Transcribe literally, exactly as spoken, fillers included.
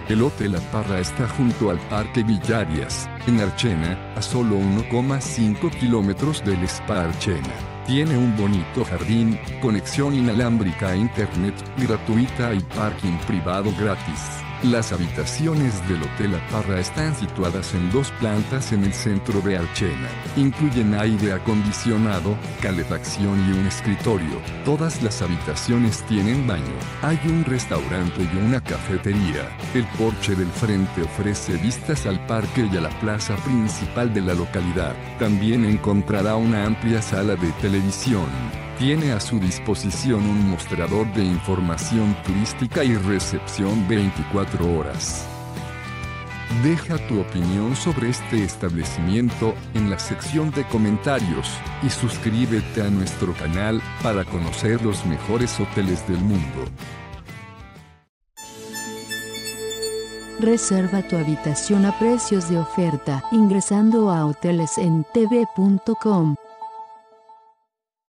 El Hotel La Parra está junto al Parque Villarias, en Archena, a solo uno coma cinco kilómetros del Spa Archena. Tiene un bonito jardín, conexión inalámbrica a internet gratuita y parking privado gratis. Las habitaciones del Hotel La Parra están situadas en dos plantas en el centro de Archena. Incluyen aire acondicionado, calefacción y un escritorio. Todas las habitaciones tienen baño. Hay un restaurante y una cafetería. El porche del frente ofrece vistas al parque y a la plaza principal de la localidad. También encontrará una amplia sala de televisión. Tiene a su disposición un mostrador de información turística y recepción veinticuatro horas. Deja tu opinión sobre este establecimiento en la sección de comentarios y suscríbete a nuestro canal para conocer los mejores hoteles del mundo. Reserva tu habitación a precios de oferta ingresando a hoteles en t v punto com.